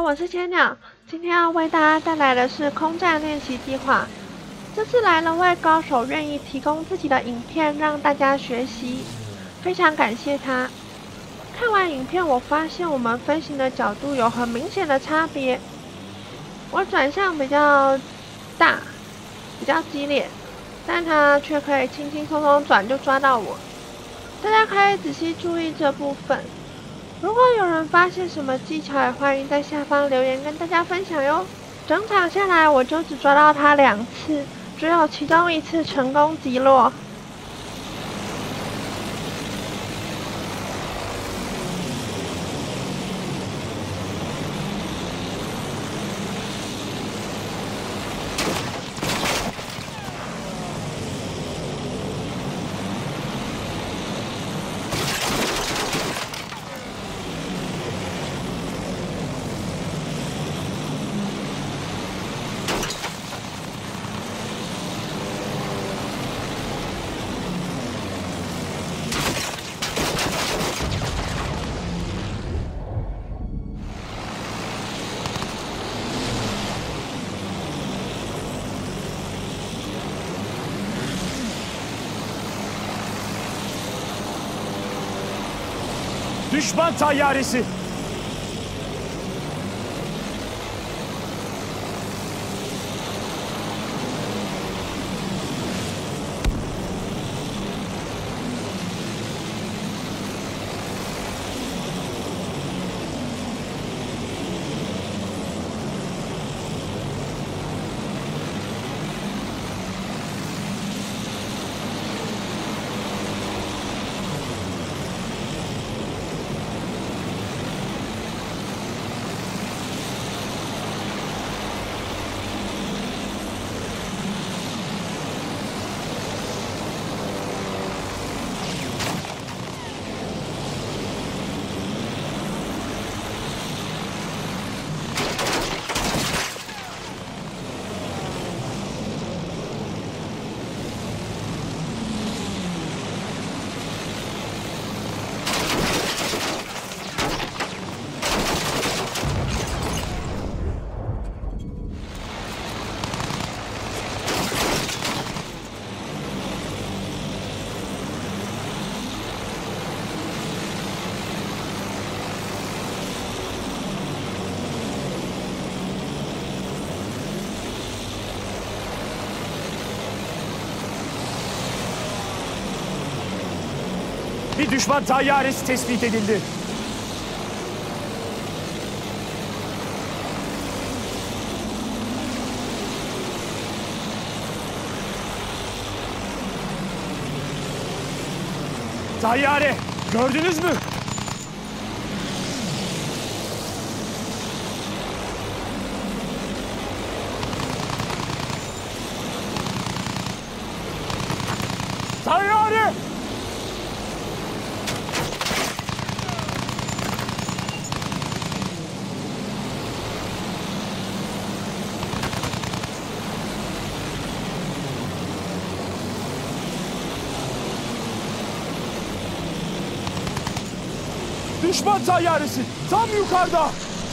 我是千鸟，今天要为大家带来的是空战练习计划。这次来了位高手，愿意提供自己的影片让大家学习，非常感谢他。看完影片，我发现我们飞行的角度有很明显的差别。我转向比较大，比较激烈，但他却可以轻轻松松转就抓到我。大家可以仔细注意这部分。如果有人发现什么技巧，也欢迎在下方留言跟大家分享哟。整场下来，我就只抓到他2次，只有其中1次成功击落。 Düşman tayyaresi. Bir düşman tayyaresi tespit edildi. Tayyare, gördünüz mü? Tayyare! Düşman tayyaresi tam yukarıda.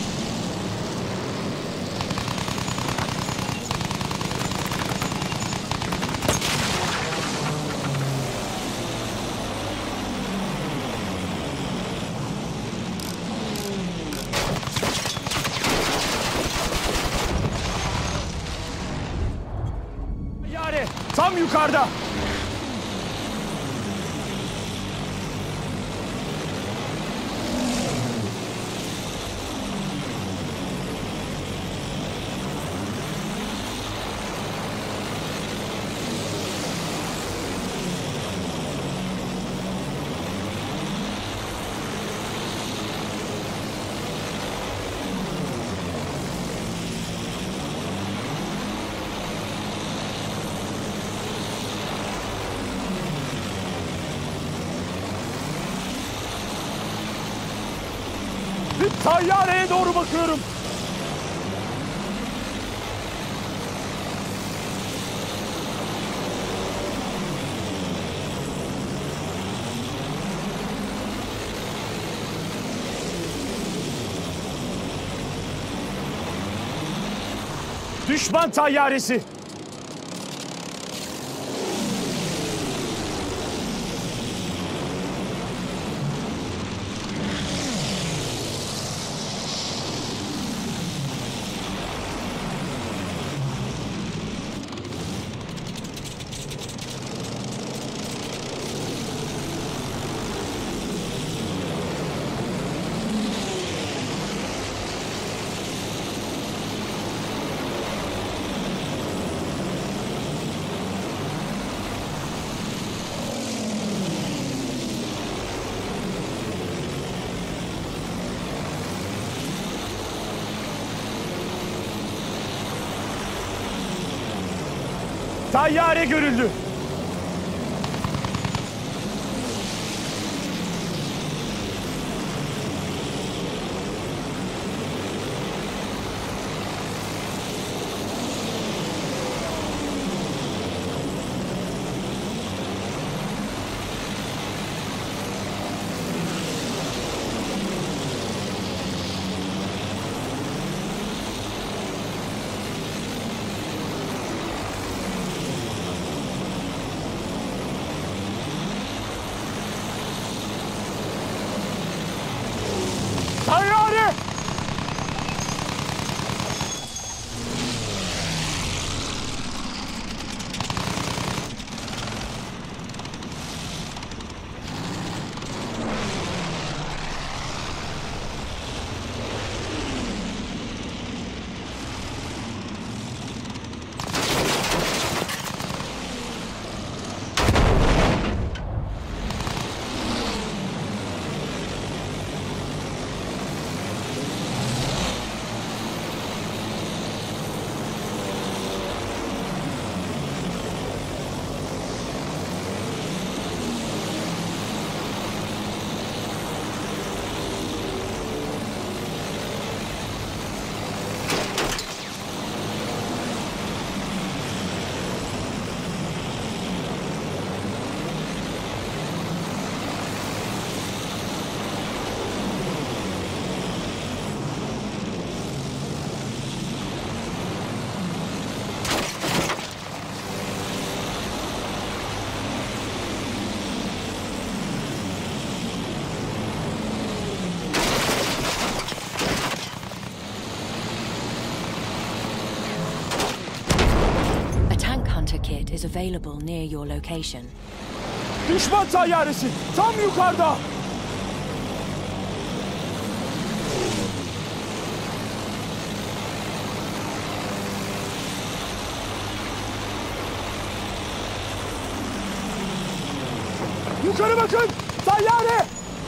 Tayyare tam yukarıda. Tayyareye doğru bakıyorum. Düşman tayyaresi. Tayyare görüldü. Tayyare! Kit is available near your location. Düşman tayyaresi tam yukarıda. Yukarı bakın! Tayyare!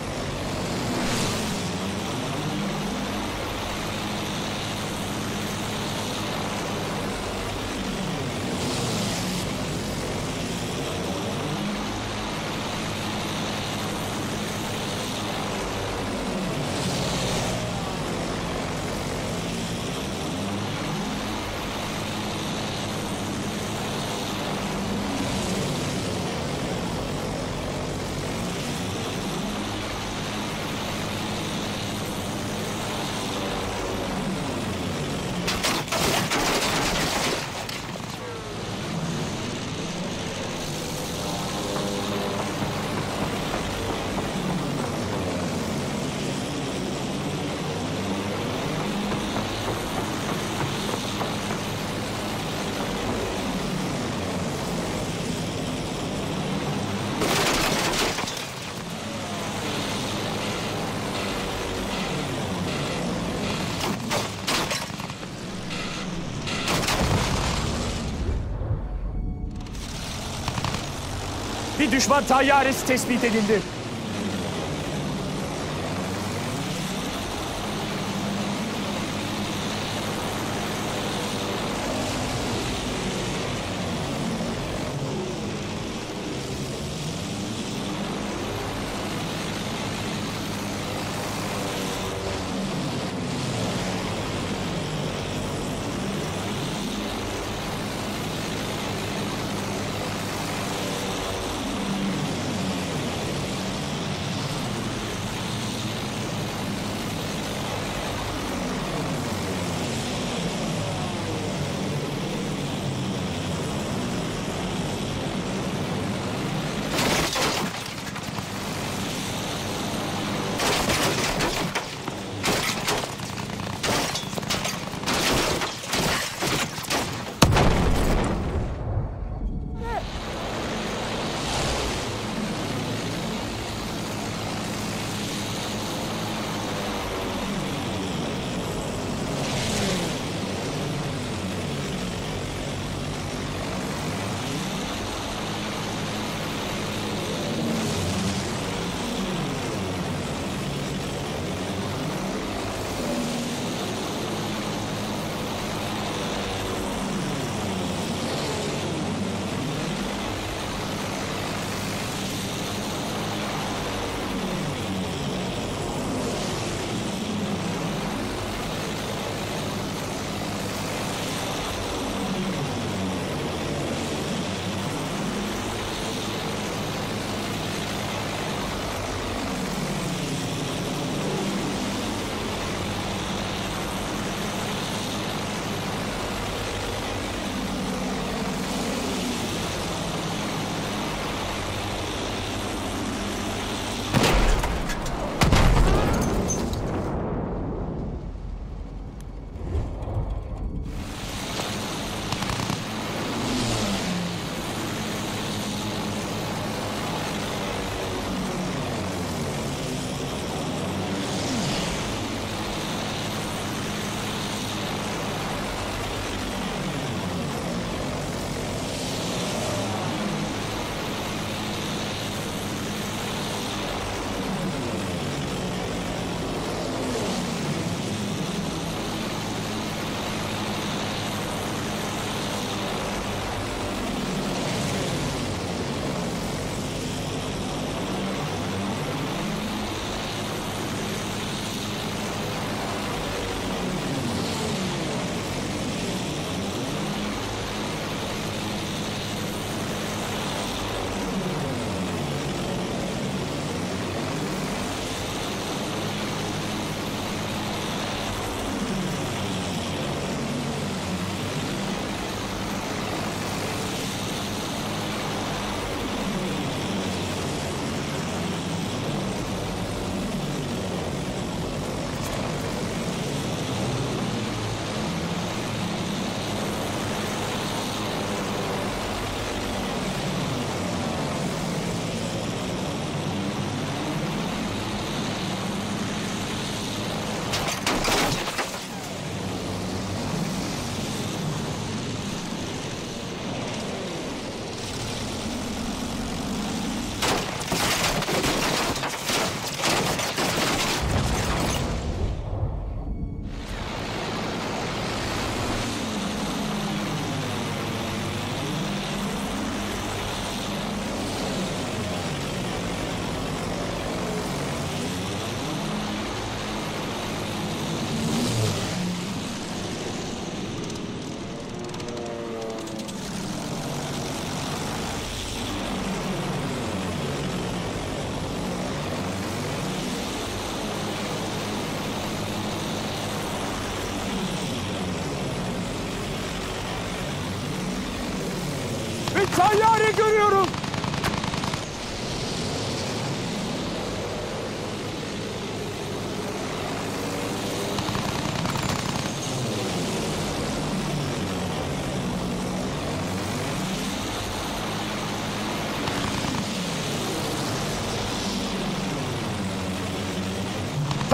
Bir düşman tayyaresi tespit edildi.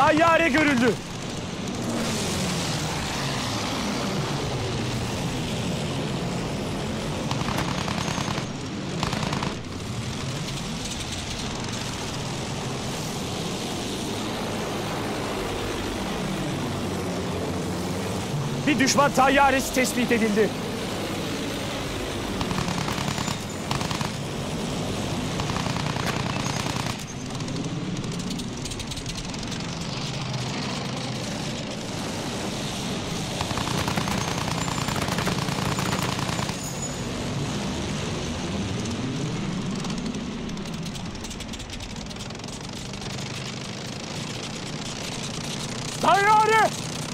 Tayyare görüldü. Bir düşman tayyaresi tespit edildi. Tayyare!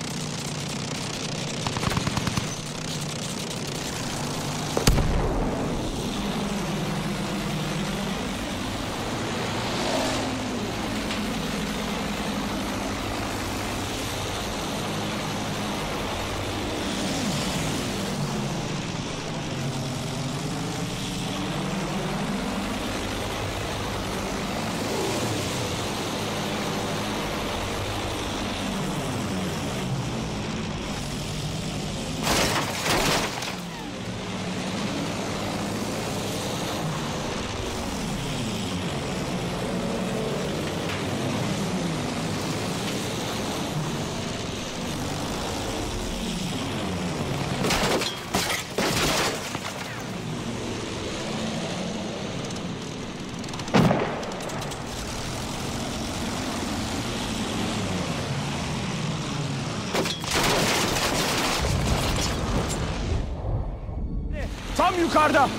Tam yukarıda.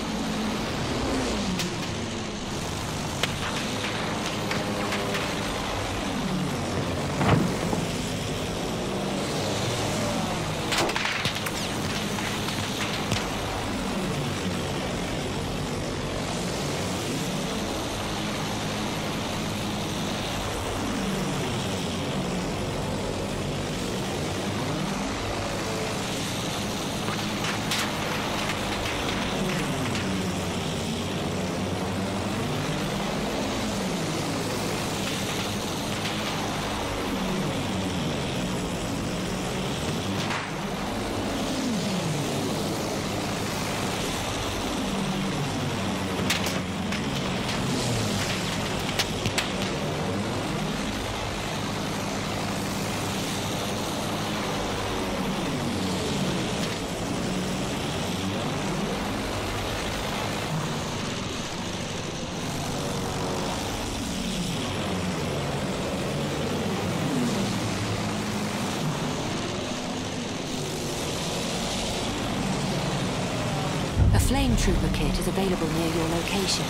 A flame trooper kit is available near your location.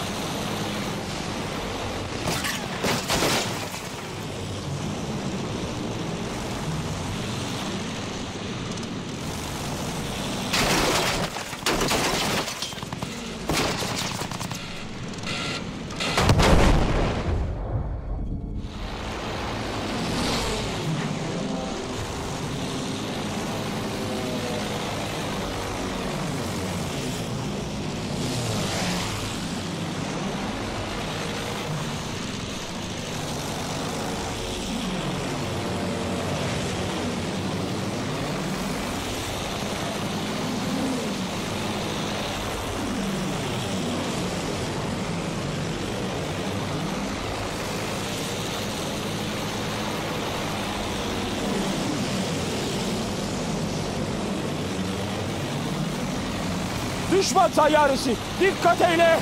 Düşman tayyaresi! Dikkat eyle!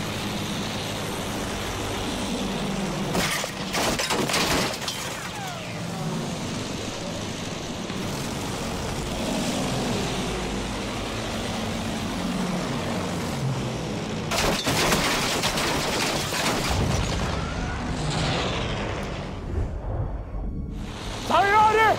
Tayyare!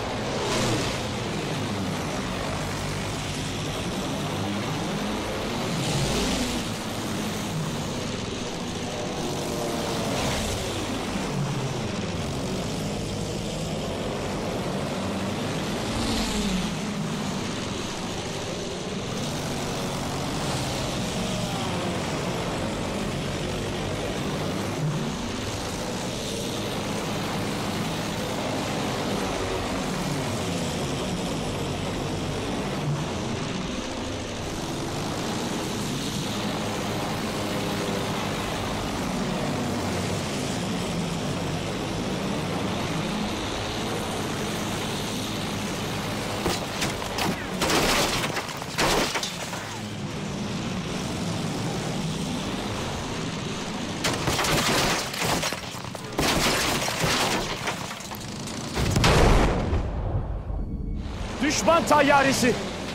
Düşman tayyaresi.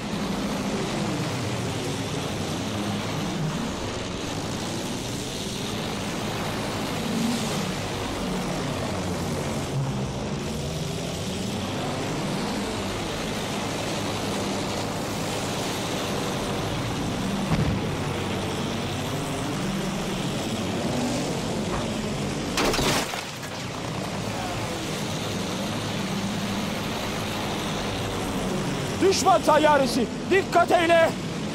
Düşman tayyaresi. Dikkat eyle.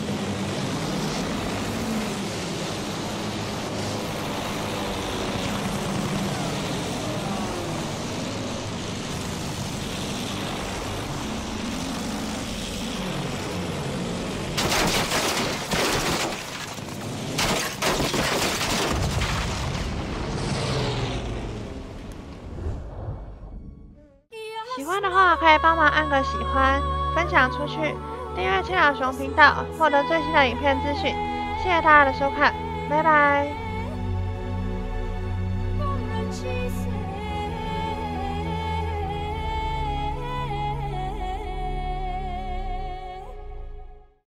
喜欢的话可以帮忙按个喜欢，分享出去，订阅青鸟熊频道，获得最新的影片资讯。谢谢大家的收看，拜拜。